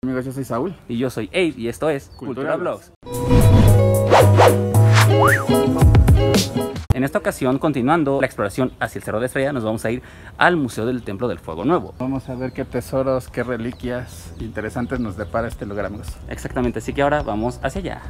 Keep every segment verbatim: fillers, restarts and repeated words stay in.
Amigos, yo soy Saúl. Y yo soy Abe y esto es Cultura, Cultura Vlogs. En esta ocasión, continuando la exploración hacia el Cerro de Estrella, nos vamos a ir al Museo del Templo del Fuego Nuevo. Vamos a ver qué tesoros, qué reliquias interesantes nos depara este lugar, amigos. Exactamente, así que ahora vamos hacia allá.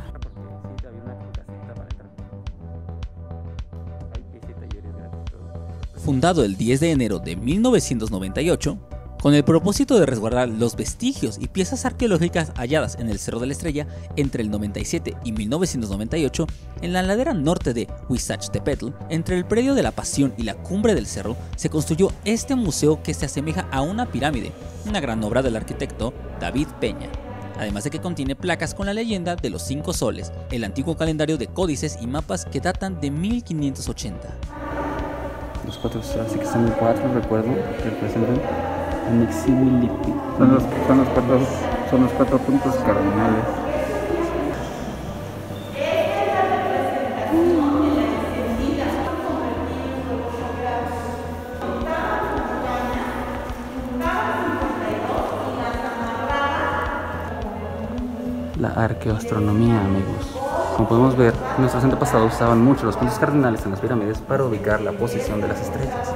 Fundado el diez de enero de mil novecientos noventa y ocho, con el propósito de resguardar los vestigios y piezas arqueológicas halladas en el Cerro de la Estrella entre el noventa y siete y mil novecientos noventa y ocho, en la ladera norte de Huizachtepetl, entre el predio de la Pasión y la cumbre del cerro, se construyó este museo que se asemeja a una pirámide, una gran obra del arquitecto David Peña. Además de que contiene placas con la leyenda de los cinco soles, el antiguo calendario de códices y mapas que datan de mil quinientos ochenta. Los cuatro, así que son cuatro, recuerdo, que representan Anixibility. Son los, son, los cuatro, son los cuatro puntos cardinales. La arqueoastronomía, amigos. Como podemos ver, nuestros antepasados usaban mucho los puntos cardinales en las pirámides para ubicar la posición de las estrellas.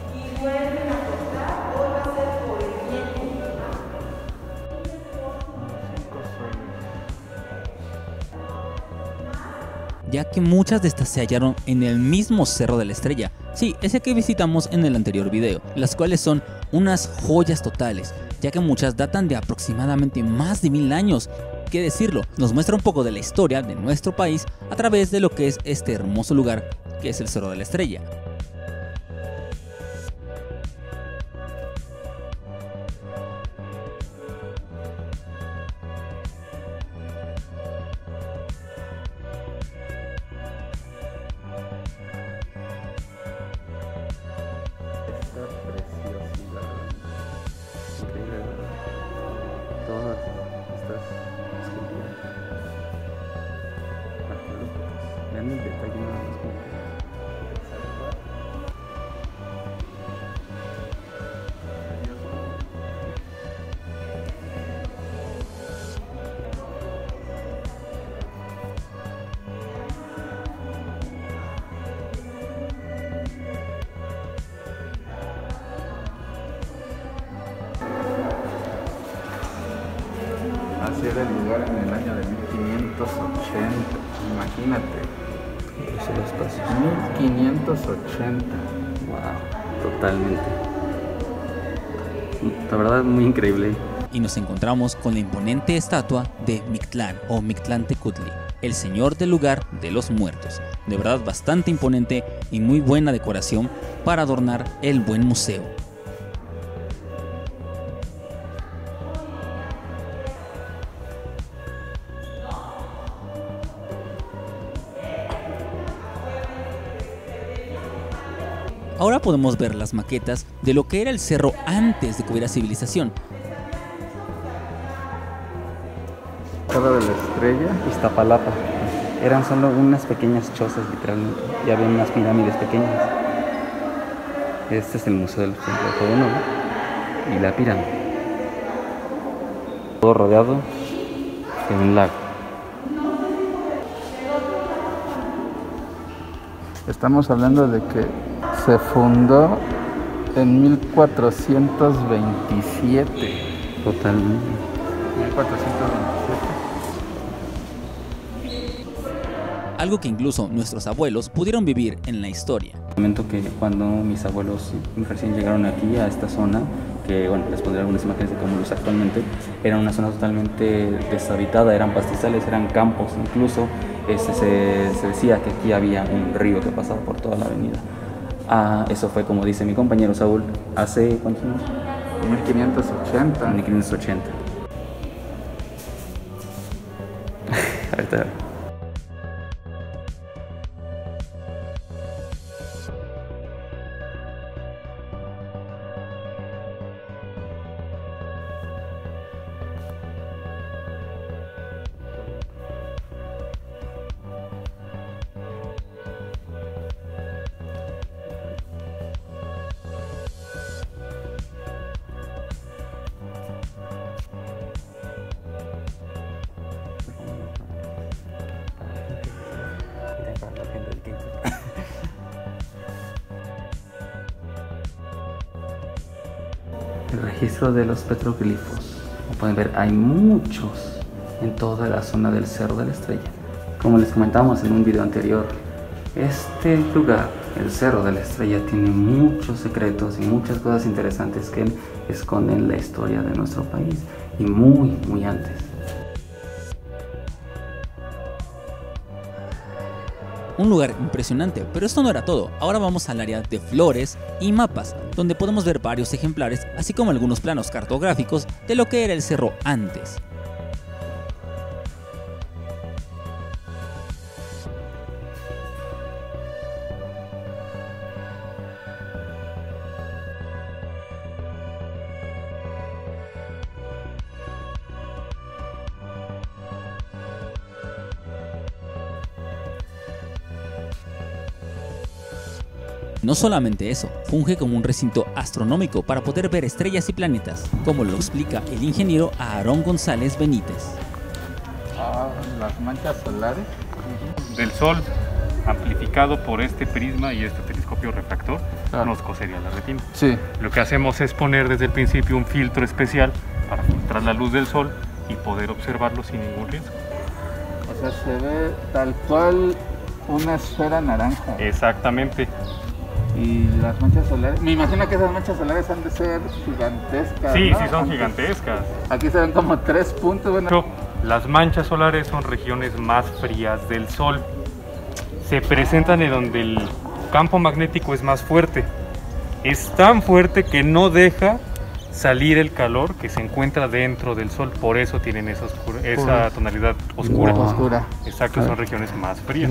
Ya que muchas de estas se hallaron en el mismo Cerro de la Estrella, sí, ese que visitamos en el anterior video, las cuales son unas joyas totales, ya que muchas datan de aproximadamente más de mil años. Qué decirlo, nos muestra un poco de la historia de nuestro país a través de lo que es este hermoso lugar que es el Cerro de la Estrella. Todas estas esculturas arqueológicas. Vean el detalle nada más como Así era el lugar en el año de mil quinientos ochenta. Imagínate. eso, los pasos. mil quinientos ochenta. Wow, totalmente. La verdad, muy increíble. Y nos encontramos con la imponente estatua de Mictlán o Mictlantecutli, el señor del lugar de los muertos. De verdad bastante imponente y muy buena decoración para adornar el buen museo. Ahora podemos ver las maquetas de lo que era el cerro antes de que hubiera civilización. Cerro de la Estrella. Iztapalapa. Eran solo unas pequeñas chozas, literalmente. Y había unas pirámides pequeñas. Este es el Museo del Templo del Fuego Nuevo y la pirámide. Todo rodeado de un lago. Estamos hablando de que se fundó en mil cuatrocientos veintisiete. Totalmente. mil cuatrocientos veintisiete. Algo que incluso nuestros abuelos pudieron vivir en la historia. Momento que cuando mis abuelos recién llegaron aquí a esta zona, que bueno, les pondré algunas imágenes de cómo luce actualmente, era una zona totalmente deshabitada, eran pastizales, eran campos, incluso este, se, se decía que aquí había un río que pasaba por toda la avenida. Ah, eso fue, como dice mi compañero Saúl, hace ¿cuántos años? mil quinientos ochenta. mil quinientos ochenta. Ahorita. el registro de los petroglifos. Como pueden ver, hay muchos en toda la zona del Cerro de la Estrella. Como les comentamos en un video anterior, este lugar, el Cerro de la Estrella, tiene muchos secretos y muchas cosas interesantes que esconden la historia de nuestro país y muy, muy antes. Un lugar impresionante, pero esto no era todo. Ahora vamos al área de flores y mapas, donde podemos ver varios ejemplares, así como algunos planos cartográficos de lo que era el cerro antes. No solamente eso, funge como un recinto astronómico para poder ver estrellas y planetas, como lo explica el ingeniero Aarón González Benítez. Ah, las manchas solares. Del Sol, amplificado por este prisma y este telescopio refractor, Ah. nos cosería la retina. Sí. Lo que hacemos es poner desde el principio un filtro especial para filtrar la luz del Sol y poder observarlo sin ningún riesgo. O sea, se ve tal cual una esfera naranja. Exactamente. Y las manchas solares, me imagino que esas manchas solares han de ser gigantescas. Sí, ¿no? sí son Aunque gigantescas. Aquí se ven como tres puntos. Bueno. Pero las manchas solares son regiones más frías del Sol. Se presentan en donde el campo magnético es más fuerte. Es tan fuerte que no deja salir el calor que se encuentra dentro del Sol. Por eso tienen esa, oscura, esa tonalidad oscura. Wow. Oscura. Exacto, son regiones más frías.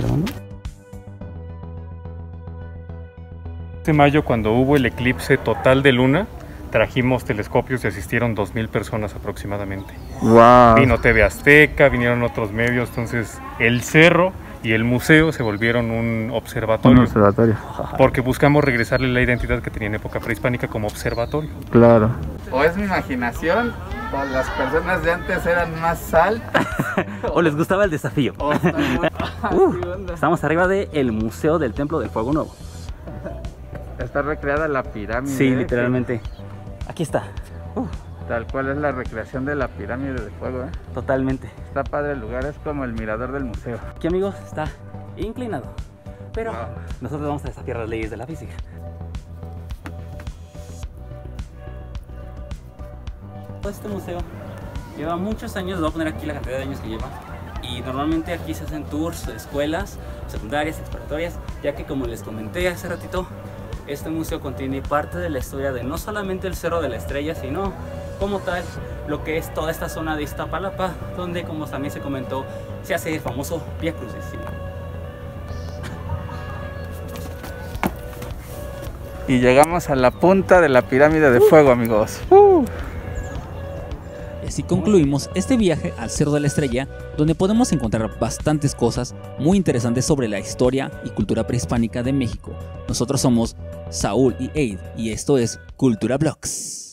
Este mayo, cuando hubo el eclipse total de luna, trajimos telescopios y asistieron dos mil personas aproximadamente. Wow. Vino T V Azteca, vinieron otros medios, entonces el cerro y el museo se volvieron un observatorio. Un observatorio. Porque buscamos regresarle la identidad que tenía en época prehispánica como observatorio. Claro. O es mi imaginación, o las personas de antes eran más altas. ¿O les gustaba el desafío? O están muy... Uh, ¿Qué onda? estamos arriba del Museo del Templo del Fuego Nuevo. Está recreada la pirámide. Sí, ¿eh? literalmente. Aquí está. Uh, Tal cual es la recreación de la pirámide de fuego, ¿eh? totalmente. Está padre el lugar, es como el mirador del museo. Aquí, amigos, está inclinado. Pero Wow. nosotros vamos a desafiar las leyes de la física. Este museo lleva muchos años, voy a poner aquí la cantidad de años que lleva. Y normalmente aquí se hacen tours de escuelas secundarias, exploratorias, ya que, como les comenté hace ratito, este museo contiene parte de la historia de no solamente el Cerro de la Estrella, sino como tal lo que es toda esta zona de Iztapalapa, donde, como también se comentó, se hace el famoso Vía Crucis. Y llegamos a la punta de la pirámide de fuego, amigos. Uh. Y así concluimos este viaje al Cerro de la Estrella, donde podemos encontrar bastantes cosas muy interesantes sobre la historia y cultura prehispánica de México. Nosotros somos Saúl y Eid, y esto es Cultura Blogs.